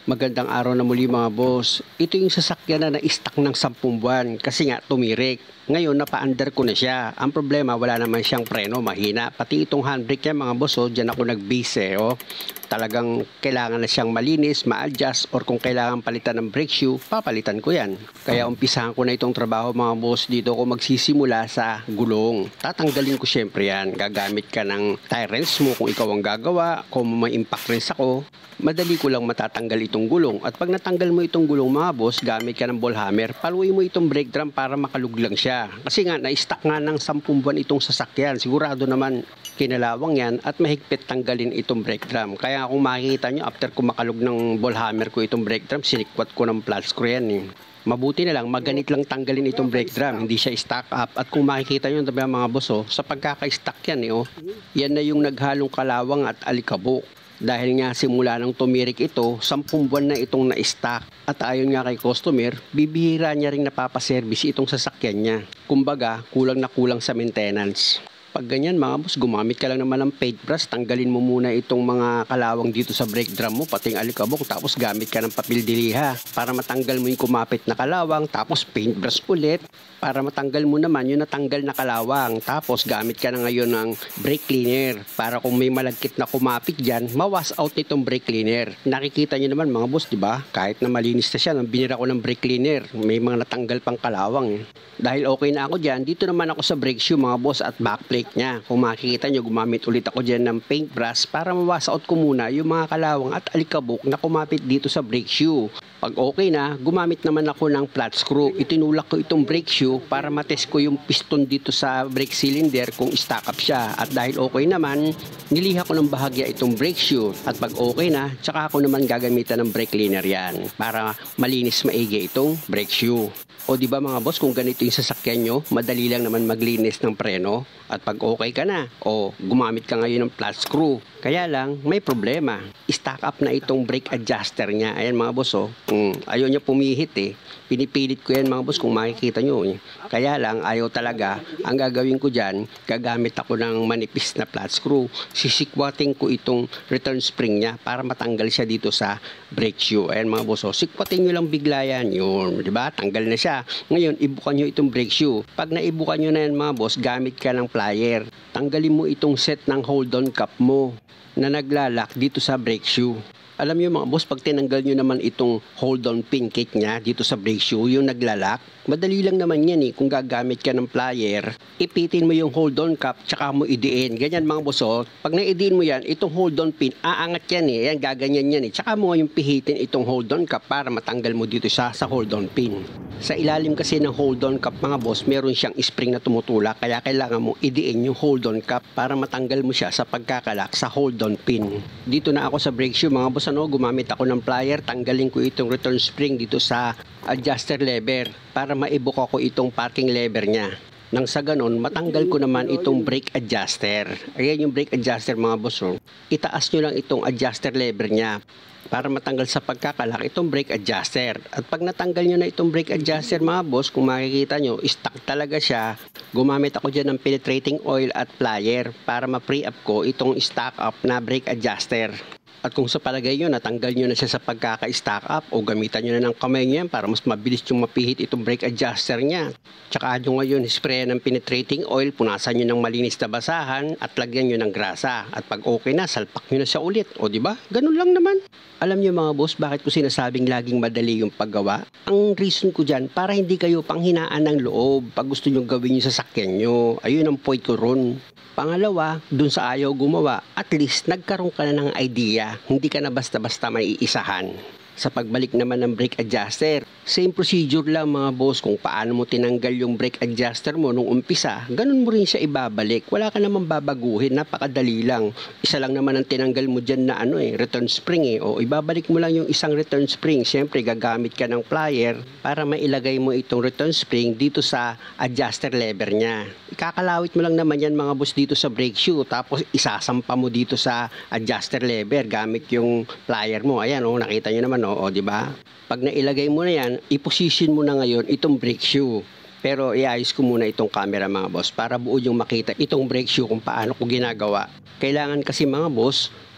Magandang araw na muli mga boss. Ito yung sasakyan na na-stock ng 10 buwan kasi nga tumirik. Ngayon napa-under ko na siya. Ang problema wala naman siyang preno, mahina. Pati itong handbrake niya mga boss, dyan ako nag-base Talagang kailangan na siyang malinis, ma-adjust, or kung kailangan palitan ng brake shoe, papalitan ko yan. Kaya umpisahan ko na itong trabaho mga boss. Dito ako magsisimula sa gulong. Tatanggalin ko syempre yan. Gagamit ka ng tire wrench mo kung ikaw ang gagawa. Kung may impact wrench ako, madali ko lang matatanggal itong gulong. At pag natanggal mo itong gulong mga boss, gamit ka ng ball hammer, paluin mo itong brake drum para makaluglang siya. Kasi nga, na-stock nga ng 10 buwan itong sasakyan. Sigurado naman kinalawang yan at mahigpit tanggalin itong brake drum. Kaya kung makikita nyo, after ko makalug ng ball hammer ko itong brake drum, sinikwat ko ng flat screw yan Mabuti na lang, maganit lang tanggalin itong brake drum, hindi siya stock up. At kung makikita nyo mga boss, sa pagkaka-stock yan yan na yung naghalong kalawang at alikabok. Dahil nga simula nang tumirik ito, 10 buwan na itong na-stock. At ayon nga kay customer, bibihira niya ring napapaservice itong sasakyan niya. Kumbaga, kulang na kulang sa maintenance. Pag ganyan mga boss, gumamit ka lang naman ng paintbrush, tanggalin mo muna itong mga kalawang dito sa brake drum mo, pating alikabok, tapos gamit ka ng papel diliha para matanggal mo yung kumapit na kalawang, tapos paintbrush ulit para matanggal mo naman yung natanggal na kalawang, tapos gamit ka na ngayon ng brake cleaner para kung may malagkit na kumapit dyan, mawas out nitong brake cleaner. Nakikita nyo naman mga boss, diba? Kahit na malinis na siya, nang binira ko ng brake cleaner, may mga natanggal pang kalawang Dahil okay na ako dyan, dito naman ako sa brake shoe mga boss at backplate niya. Kung makikita nyo, gumamit ulit ako dyan ng paintbrush para mawas out ko muna yung mga kalawang at alikabok na kumapit dito sa brake shoe. Pag okay na, gumamit naman ako ng flat screw. Itinulak ko itong brake shoe para matest ko yung piston dito sa brake cylinder kung stack up siya. At dahil okay naman, niliha ko ng bahagya itong brake shoe. At pag okay na, tsaka ako naman gagamitan ng brake cleaner yan para malinis maigi itong brake shoe. O di ba mga boss, kung ganito yung sasakyan nyo, madali lang naman maglinis ng preno. At pag okay ka na, gumamit ka ngayon ng flat screw. Kaya lang, may problema. Stack up na itong brake adjuster niya. Ayan mga boss, ayaw niya pumihit Pinipilit ko yan mga boss kung makikita nyo Kaya lang, ayaw talaga. Ang gagawin ko dyan, gagamit ako ng manipis na flat screw. Sisikwating ko itong return spring niya para matanggal siya dito sa brake shoe. Ayan mga boss, sikwating nyo lang bigla yan. Yun, diba? Tanggal na siya. Ngayon, ibukan nyo itong brake shoe. Pag naibukan nyo na yan mga boss, gamit ka ng plier. Tanggalin mo itong set ng hold-on cap mo na naglalak dito sa brake shoe. Alam niyo mga boss, pag tinanggal nyo naman itong hold-on pin kit niya dito sa brake shoe, yung naglalak, madali lang naman yan kung gagamit ka ng plier, ipitin mo yung hold-on cap, tsaka mo idiin. Ganyan mga boss, pag naidiin mo yan, itong hold-on pin, aangat yan yan, gaganyan yan Tsaka mo yung pihitin itong hold-on cap para matanggal mo dito sa hold-on pin. Sa ilalim kasi ng hold-on cap mga boss, meron siyang spring na tumutulak, kaya kailangan mo idiin yung hold-on cap para matanggal mo siya sa pagkakalak sa hold-on pin. Dito na ako sa brake shoe mga boss, gumamit ako ng plier, tanggalin ko itong return spring dito sa adjuster lever para maibuka ko itong parking lever niya. Nang sa ganon, matanggal ko naman itong brake adjuster. Ayan yung brake adjuster mga boss. Itaas nyo lang itong adjuster lever niya para matanggal sa pagkakalak itong brake adjuster. At pag natanggal nyo na itong brake adjuster mga boss, kung makikita nyo, stuck talaga siya. Gumamit ako dyan ng penetrating oil at plier para ma-pre up ko itong stock up na brake adjuster. At kung sa palagay nyo, natanggal nyo na siya sa pagkaka-stack up o gamitan nyo na ng kamay nyo yan para mas mabilis yung mapihit itong brake adjuster niya. Tsaka nyo ngayon, spray ng penetrating oil, punasan nyo ng malinis na basahan at lagyan nyo ng grasa. At pag okay na, salpak nyo na siya ulit. O diba? Ganun lang naman. Alam nyo mga boss, bakit ko sinasabing laging madali yung paggawa? Ang reason ko dyan, para hindi kayo panghinaan ng loob pag gusto nyo gawin yung sasakyan nyo. Ayun ang point ko ron. Pangalawa, dun sa ayaw gumawa, at least nagkaroon ka na ng idea. Hindi ka na basta-basta may iisahan. Sa pagbalik naman ng brake adjuster, same procedure lang mga boss kung paano mo tinanggal yung brake adjuster mo nung umpisa, ganun mo rin siya ibabalik. Wala ka namang babaguhin, napakadali lang. Isa lang naman ang tinanggal mo dyan na return spring o ibabalik mo lang yung isang return spring. Siyempre gagamit ka ng plier para mailagay mo itong return spring dito sa adjuster lever niya. Ikakalawit mo lang naman yan mga boss dito sa brake shoe, tapos isasampa mo dito sa adjuster lever gamit yung plier mo. Ayan nakita nyo naman di ba? Pag nailagay mo na yan, i-position mo na ngayon itong brake shoe. Pero iayos ko muna itong camera mga boss para buo yung makita itong brake shoe kung paano ko ginagawa. Kailangan kasi mga boss,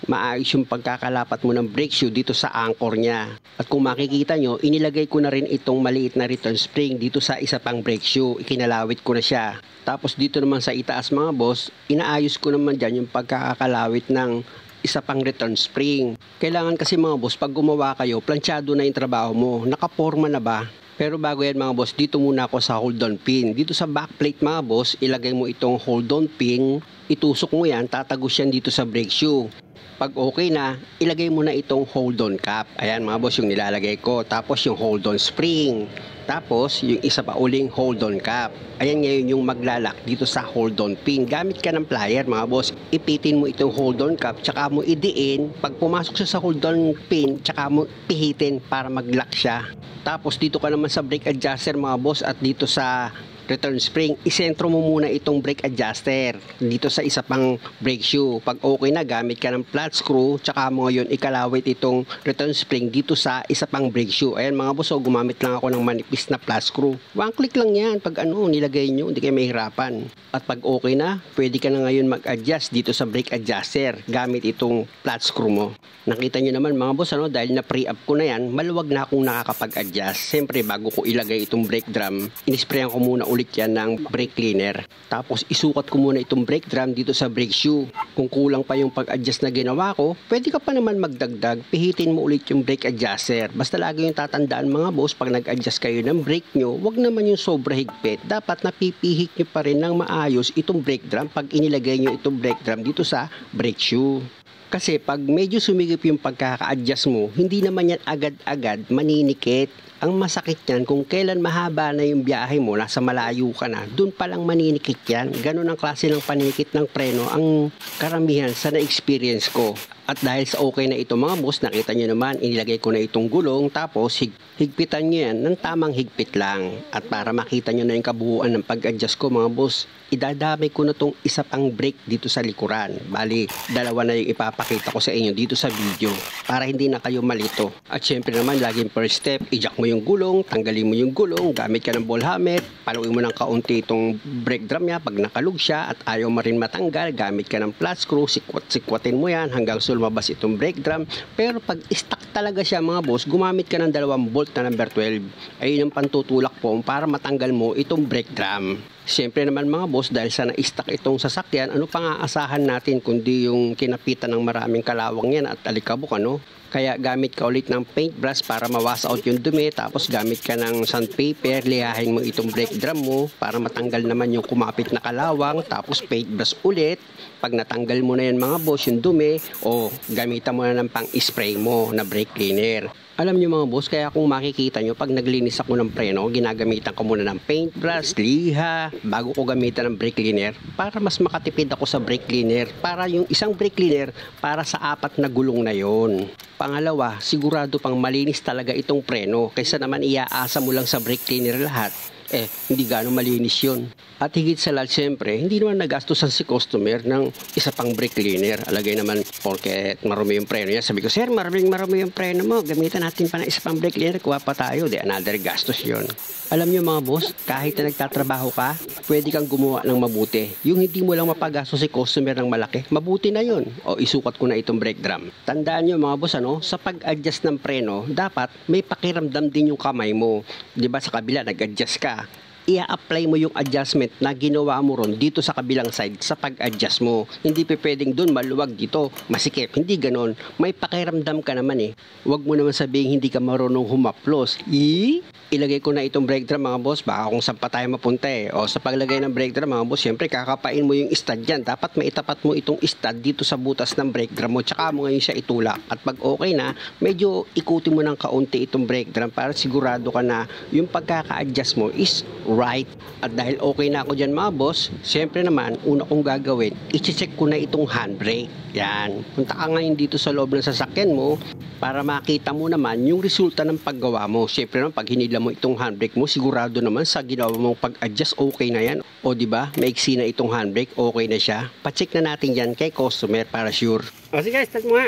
maayos yung pagkakalapat mo ng brake shoe dito sa anchor niya. At kung makikita nyo, inilagay ko na rin itong maliit na return spring dito sa isa pang brake shoe. Ikinalawit ko na siya. Tapos dito naman sa itaas mga boss, inaayos ko naman dyan yung pagkakakalawit ng isa pang return spring. Kailangan kasi mga boss, pag gumawa kayo, planchado na yung trabaho mo. Nakaporma na ba? Pero bago yan mga boss, dito muna ako sa hold-on pin. Dito sa backplate mga boss, ilagay mo itong hold-on pin. Itusok mo yan, tatagos yan dito sa brake shoe. Pag okay na, ilagay mo na itong hold-on cap. Ayan mga boss, yung nilalagay ko. Tapos yung hold-on spring. Tapos yung isa pa uling hold-on cap. Ayan ngayon yung maglalak dito sa hold-on pin. Gamit ka ng plier mga boss. Ipitin mo itong hold-on cap, tsaka mo idiin. Pag pumasok siya sa hold-on pin, tsaka mo pihitin para mag-lock siya. Tapos dito ka naman sa brake adjuster mga boss at dito sa return spring, isentro mo muna itong brake adjuster dito sa isa pang brake shoe. Pag okay na, gamit ka ng flat screw, tsaka mo ngayon ikalawit itong return spring dito sa isa pang brake shoe. Ayan mga boss, gumamit lang ako ng manipis na flat screw. One click lang yan. Pag nilagay nyo, hindi kayo mahirapan. At pag okay na, pwede ka na ngayon mag-adjust dito sa brake adjuster gamit itong flat screw mo. Nakita nyo naman mga boss, dahil na pre-up ko na yan, maluwag na akong nakakapag-adjust. Siyempre, bago ko ilagay itong brake drum, inisprayan ko muna ulit yan ng brake cleaner. Tapos isukat ko muna itong brake drum dito sa brake shoe. Kung kulang pa yung pag-adjust na ginawa ko, pwede ka pa naman magdagdag, pihitin mo ulit yung brake adjuster. Basta lagi yung tatandaan mga boss, pag nag-adjust kayo ng brake nyo, wag naman yung sobra higpit. Dapat napipihit nyo pa rin ng maayos itong brake drum pag inilagay nyo itong brake drum dito sa brake shoe. Kasi pag medyo sumigip yung pagkaka-adjust mo, hindi naman yan agad-agad maninikit. Ang masakit yan kung kailan mahaba na yung biyahe mo, nasa malayo ka na, dun palang maninikit yan. Ganun ang klase ng panikit ng preno ang karamihan sa na-experience ko. At dahil sa okay na ito mga boss, nakita nyo naman, inilagay ko na itong gulong, tapos higpitan nyo yan ng tamang higpit lang. At para makita nyo na yung kabuuan ng pag-adjust ko mga boss, idadamay ko na tong isa pang brake dito sa likuran. Bali, dalawa na yung ipapakita ko sa inyo dito sa video para hindi na kayo malito. At syempre naman, laging first step, i-jack mo yung gulong, tanggalin mo yung gulong, gamit ka ng ball hammer, paluin mo ng kaunti itong brake drum niya. Pag nakalug siya at ayaw mo rin matanggal, gamit ka ng flat screw, sikwat-sikwatin mo yan hanggang lumabas itong brake drum. Pero pag stuck talaga siya mga boss, gumamit ka ng 2 bolt na number 12. Ayun yung pantutulak po para matanggal mo itong brake drum. Siyempre naman mga boss, dahil sa na-stuck itong sasakyan, ano pang aasahan natin kundi yung kinapitan ng maraming kalawang yan at alikabok Kaya gamit ka ulit ng paintbrush para mawas out yung dumi, tapos gamit ka ng sandpaper, lihahin mo itong brake drum mo para matanggal naman yung kumapit na kalawang, tapos paintbrush ulit. Pag natanggal mo na yan mga boss yung dumi, gamitan mo na ng pang-spray mo na brake cleaner. Alam nyo mga boss, kaya kung makikita nyo, pag naglinis ako ng preno, ginagamitan ko muna ng paintbrush, liha, bago ko gamitan ng brake cleaner para mas makatipid ako sa brake cleaner. Para yung isang brake cleaner para sa 4 na gulong na yon. Pangalawa, sigurado pang malinis talaga itong preno kaysa naman iaasa mo lang sa brake cleaner lahat. Hindi gano'ng malinis yun. At higit sa lahat, siyempre, hindi naman nagastusan si customer ng isa pang brake cleaner. Alagay naman, porket marumi yung preno niya. Sabi ko, sir, marumi yung preno mo. Gamitan natin pa ng isa pang brake cleaner. Kuha pa tayo. Another gastos yun. Alam nyo mga boss, kahit na nagtatrabaho ka, pwede kang gumawa ng mabuti. Yung hindi mo lang mapagastos si customer ng malaki, mabuti na yun. Isukat ko na itong brake drum. Tandaan nyo mga boss, sa pag-adjust ng preno, dapat may pakiramdam din yung kamay mo. Diba sa kabila, nag-adjust ka. I-apply mo yung adjustment na ginawa mo ron dito sa kabilang side sa pag-adjust mo. Hindi pwedeng dun maluwag, dito masikip. Hindi ganon. May pakiramdam ka naman Huwag mo naman sabihin hindi ka marunong humaplos. Ilagay ko na itong brake drum mga boss, baka kung saan pa tayo mapunta sa paglagay ng brake drum mga boss, syempre kakapain mo yung stud dyan. Dapat maitapat mo itong stud dito sa butas ng brake drum mo, tsaka mo ngayon siya itulak. At pag okay na, medyo ikutin mo ng kaunti itong brake drum para sigurado ka na yung pagkaka-adjust mo is right. At dahil okay na ako dyan mga boss, syempre naman, una kong gagawin, i-check ko na itong handbrake. Yan. Punta ka ngayon dito sa loob ng sasakyan mo para makita mo naman yung resulta ng paggawa mo. Syempre naman, pag hinila mo itong handbrake mo, sigurado naman sa ginawa mong pag-adjust, okay na yan. Diba, maiksi na itong handbrake, okay na siya. Pa-check na natin yan kay customer para sure. Sige, start mo nga.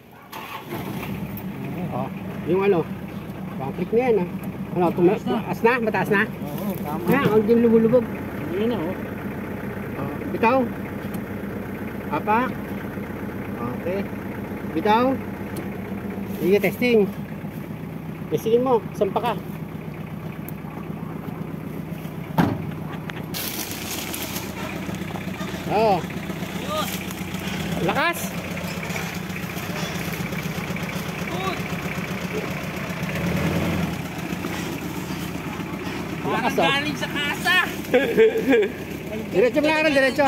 Yung click na yan tumaas na? Mataas na? Oo, tama. Ang din lumulubog. Hindi na Bitaw. Apa. Okay. Bitaw. Sige, testing. Testingin mo, sampa ka. Oo. Lakas. Lakas, oh. Galing sa kasa. Diretso mo lang, diretso.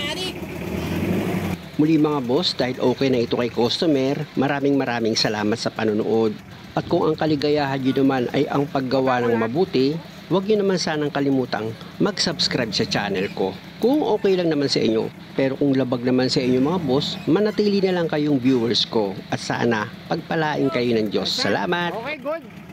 Muli mga boss, dahil okay na ito kay customer, maraming salamat sa panonood. At kung ang kaligayahan nyo naman ay ang paggawa ng mabuti, huwag nyo naman sanang kalimutang mag-subscribe sa channel ko. Kung okay lang naman sa inyo, pero kung labag naman sa inyo mga boss, manatili na lang kayong viewers ko. At sana, pagpalain kayo ng Diyos. Salamat! Okay, good.